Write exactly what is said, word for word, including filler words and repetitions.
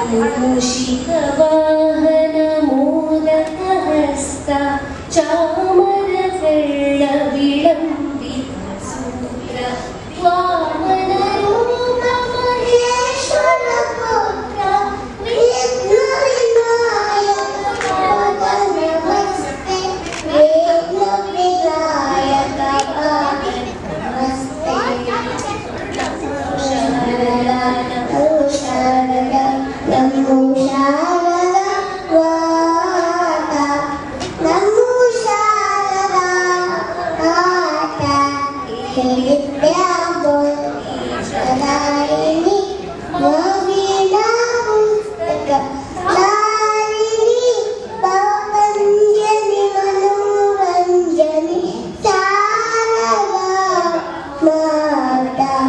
ಮೂಷಿಕವಾಹನ ಮೋದಕಹಸ್ತ ಚಾಮರ ಫೆಳ್ಳ ವಿಳಂಬಿತ ಸೂತ್ರ ವಾಮನ ರೂಪ ಮಹೇಶ್ವರ ಪುತ್ರ ವಿಘ್ನ ವಿನಾಯಕ ಪಾದ ನಮಸ್ತೆ ವಿಘ್ನ ವಿನಾಯಕ ಪಾದ ನಮಸ್ತೆ ನಮೋ ಶಾರದಾ ವಾತ ನಮೋ ಶಾರದಾ ವಾತ ವಿದ್ಯಾಬುದ್ಧಿದಾಯಿನಿ ನವೀನ ಪುಸ್ತಕ ಧಾರಿಣಿ ಭವಂಜನಿ ಮನೋರಂಜನಿ ಶಾರದಾ ಮಾತಾ